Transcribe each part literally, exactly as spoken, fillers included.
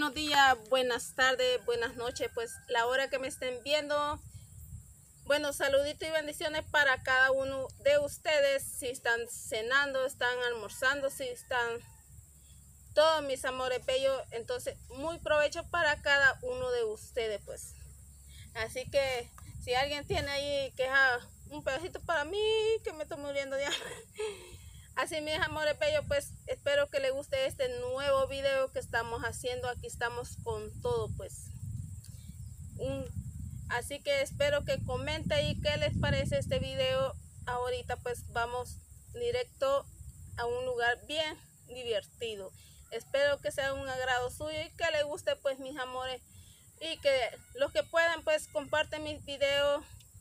buenos días, buenas tardes, buenas noches, pues la hora que me estén viendo. Bueno, saluditos y bendiciones para cada uno de ustedes. Si están cenando, están almorzando, si están todos mis amores bellos, entonces muy provecho para cada uno de ustedes, pues. Así que si alguien tiene ahí queja un pedacito para mí, que me estoy muriendo de hambre. Así, mis amores bellos, pues espero que les guste este nuevo video que estamos haciendo. Aquí estamos con todo, pues. Un, así que espero que comenten y qué les parece este video. Ahorita pues vamos directo a un lugar bien divertido. Espero que sea un agrado suyo y que les guste, pues, mis amores. Y que los que puedan, pues, comparten mis videos.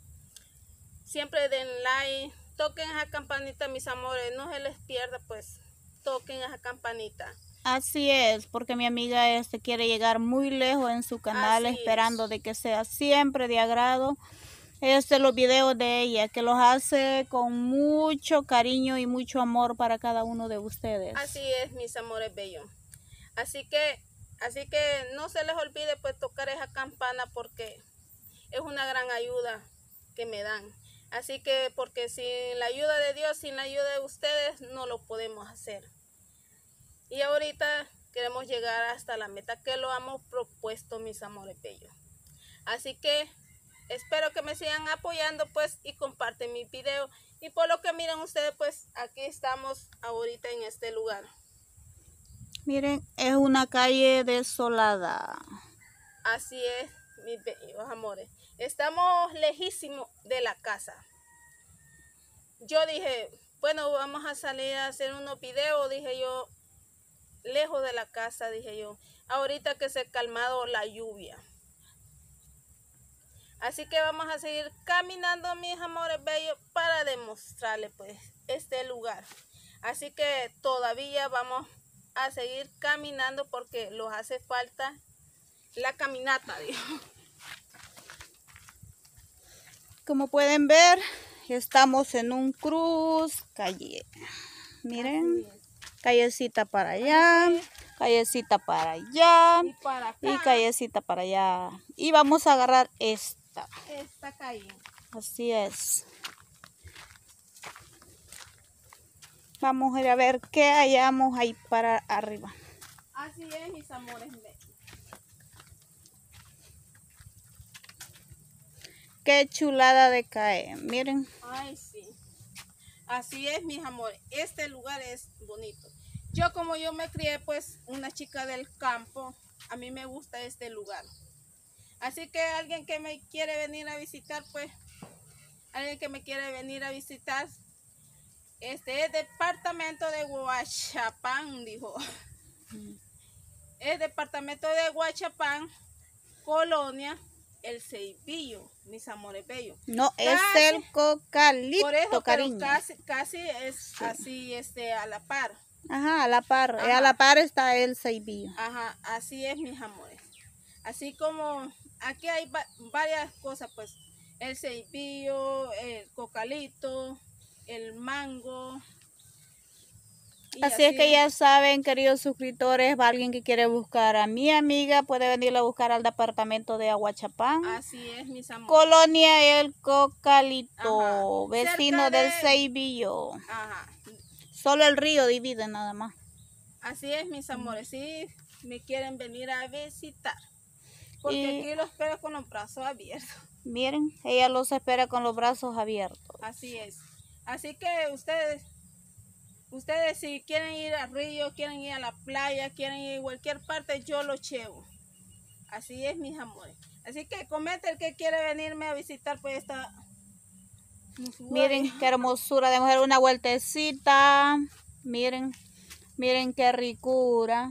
Siempre den like. Toquen esa campanita, mis amores, no se les pierda, pues, toquen esa campanita. Así es, porque mi amiga este quiere llegar muy lejos en su canal, Así esperando es. de que sea siempre de agrado este los videos de ella, que los hace con mucho cariño y mucho amor para cada uno de ustedes. Así es, mis amores bellos. Así que, así que no se les olvide, pues, tocar esa campana, porque es una gran ayuda que me dan. Así que, porque sin la ayuda de Dios, sin la ayuda de ustedes, no lo podemos hacer. Y ahorita queremos llegar hasta la meta que lo hemos propuesto, mis amores bellos. Así que espero que me sigan apoyando, pues, y comparten mi video. Y por lo que miran ustedes, pues, aquí estamos ahorita en este lugar. Miren, es una calle desolada. Así es, mis bellos amores. Estamos lejísimos de la casa. Yo dije, bueno, vamos a salir a hacer unos videos, dije yo, lejos de la casa, dije yo. Ahorita que se ha calmado la lluvia. Así que vamos a seguir caminando, mis amores bellos, para demostrarles, pues, este lugar. Así que todavía vamos a seguir caminando porque nos hace falta la caminata, digo. Como pueden ver, estamos en un cruz calle. Miren, callecita para allá, callecita para allá Y para acá, y callecita para allá. Y vamos a agarrar esta. esta calle. Así es. Vamos a ir a ver qué hallamos ahí para arriba. Así es, mis amores. Qué chulada de cae, miren. Ay, sí. Así es, mis amores. Este lugar es bonito. Yo, como yo me crié, pues, una chica del campo, a mí me gusta este lugar. Así que alguien que me quiere venir a visitar, pues, alguien que me quiere venir a visitar, este es departamento de Huachapán, dijo. Es departamento de Huachapán, colonia El Ceibillo, mis amores bellos. No, Casi, es el Cocalito, por eso, cariño. pero casi, casi es sí. Así, este, a la par. Ajá, a la par. Ajá. A la par está el Ceibillo. Ajá, así es, mis amores. Así como aquí hay va varias cosas, pues. El Ceibillo, el Cocalito, el mango. Así, así es que ya saben, queridos suscriptores, alguien que quiere buscar a mi amiga puede venirla a buscar al departamento de Aguachapán. Así es, mis amores. Colonia El Cocalito, ajá, vecino de... del Ceibillo. Ajá. Solo el río divide nada más. Así es, mis amores, si sí, me quieren venir a visitar. Porque y... aquí los espero con los brazos abiertos. Miren, ella los espera con los brazos abiertos. Así es. Así que ustedes... Ustedes si quieren ir al río, quieren ir a la playa, quieren ir a cualquier parte, yo los llevo. Así es, mis amores. Así que comenten el que quiere venirme a visitar, pues esta... Miren qué hermosura de mujer, una vueltecita. Miren, miren qué ricura.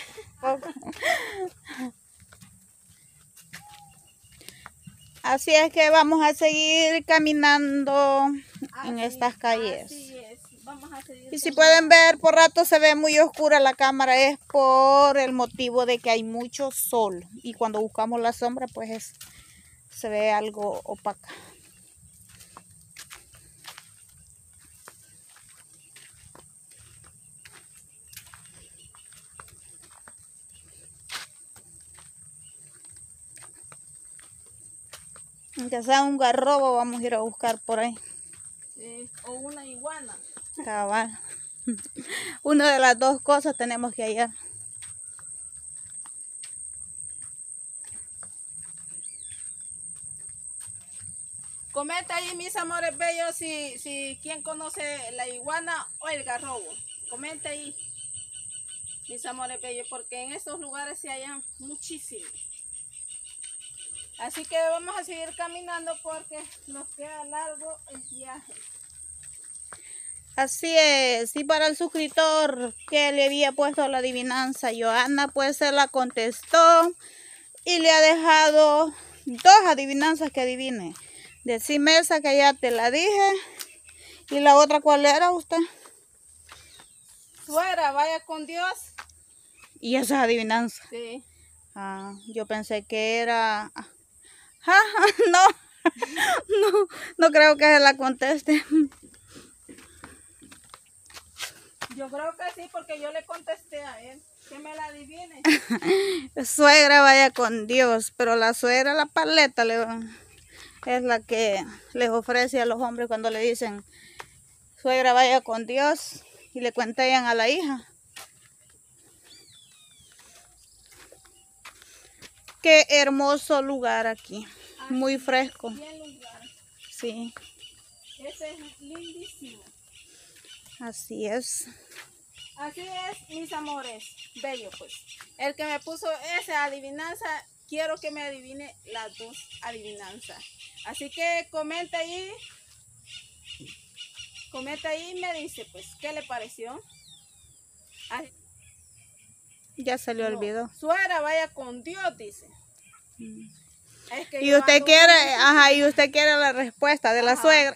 Así es que vamos a seguir caminando así, en estas calles. Así es. Vamos a seguir y si pueden ver, por rato se ve muy oscura la cámara, es por el motivo de que hay mucho sol. Y cuando buscamos la sombra, pues es, se ve algo opaca. Aunque sea un garrobo, vamos a ir a buscar por ahí. Sí, o una iguana. Cabal. Una de las dos cosas tenemos que hallar. Comenta ahí, mis amores bellos, si, si quién conoce la iguana o el garrobo. Comenta ahí, mis amores bellos, porque en estos lugares se hallan muchísimos. Así que vamos a seguir caminando porque nos queda largo el viaje. Así es, y para el suscriptor que le había puesto la adivinanza, Joana, pues se la contestó y le ha dejado dos adivinanzas que adivine. Decime esa que ya te la dije. ¿Y la otra cuál era usted? Suegra, vaya con Dios. ¿Y esa es adivinanza? Sí. Ah, yo pensé que era... Ah, no, no, no creo que se la conteste. Yo creo que sí, porque yo le contesté a él. Que me la adivine. Suegra, vaya con Dios, pero la suegra, la paleta, le va... es la que les ofrece a los hombres cuando le dicen, suegra, vaya con Dios, y le cuentan a la hija. Qué hermoso lugar aquí, Ah, muy fresco. bien lugar. Sí, Ese es lindísimo. así es. Así es, mis amores, bello pues. El que me puso esa adivinanza, quiero que me adivine las dos adivinanzas. Así que comenta ahí, comenta ahí y me dice pues, ¿qué le pareció? Así, Ya se le no, olvidó. suegra, vaya con Dios, dice. Mm. Es que Y yo usted ando quiere, bien- ajá, y usted quiere la respuesta de la Ajá. suegra.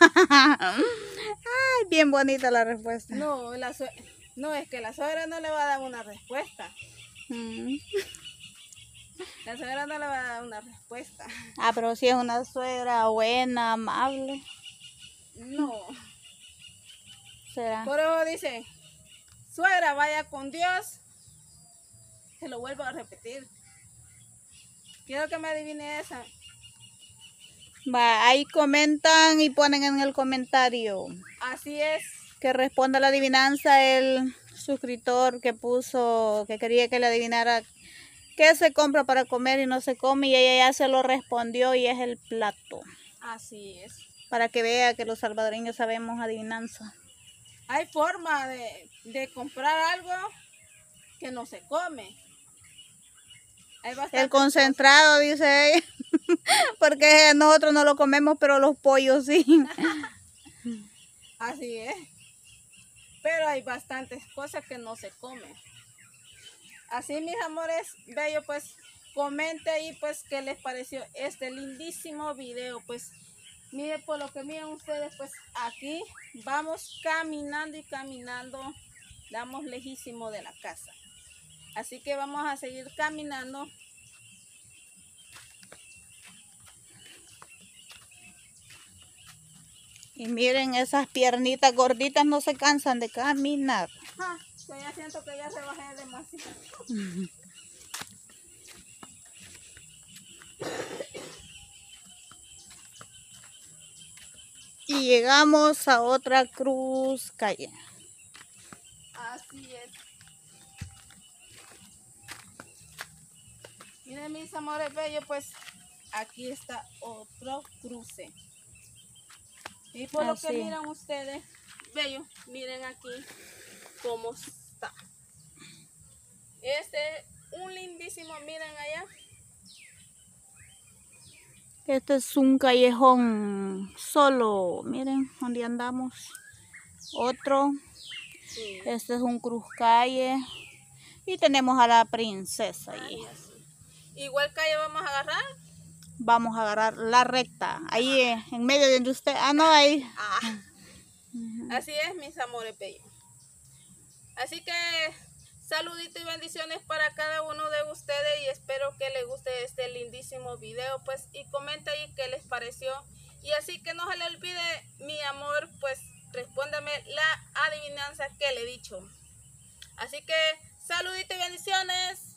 Ay, bien bonita la respuesta. No, la sue- no, es que la suegra no le va a dar una respuesta. Mm. La suegra no le va a dar una respuesta. Ah, pero si es una suegra buena, amable, No. será. Por eso dice, suegra, vaya con Dios. Se lo vuelvo a repetir. Quiero que me adivine esa. Va, ahí comentan y ponen en el comentario Así es. que responda la adivinanza el suscriptor que puso, que quería que le adivinara qué se compra para comer y no se come, y ella ya se lo respondió y es el plato. Así es. Para que vea que los salvadoreños sabemos adivinanza. Hay forma de, de comprar algo que no se come. Hay bastantes El concentrado, dice ella, porque nosotros no lo comemos, pero los pollos sí. cosas. Así es. Pero hay bastantes cosas que no se comen. Así, mis amores bellos, pues comente ahí pues qué les pareció este lindísimo video. Pues miren, por lo que miren ustedes, pues aquí vamos caminando y caminando, damos lejísimo de la casa. Así que vamos a seguir caminando. Y miren, esas piernitas gorditas no se cansan de caminar. Ah, yo ya siento que ya se bajé demasiado. Y llegamos a otra cruz calle. Así es. Miren, mis amores bellos, pues aquí está otro cruce. Y por lo que Así. miran ustedes, bello, miren aquí cómo está. Este es un lindísimo, miren allá. Este es un callejón solo, miren donde andamos. Otro, Sí. este es un cruz calle. Y tenemos a la princesa ahí. Ay, así. Igual calle vamos a agarrar. Vamos a agarrar la recta, ahí eh, en medio de donde usted, ah no, ahí. Ah. Así es, mis amores bellos. Así que saluditos y bendiciones para cada uno de ustedes y espero que les guste este lindísimo video, pues, y comenta ahí qué les pareció. Y así que no se le olvide, mi amor, pues respóndame la adivinanza que le he dicho. Así que saluditos y bendiciones.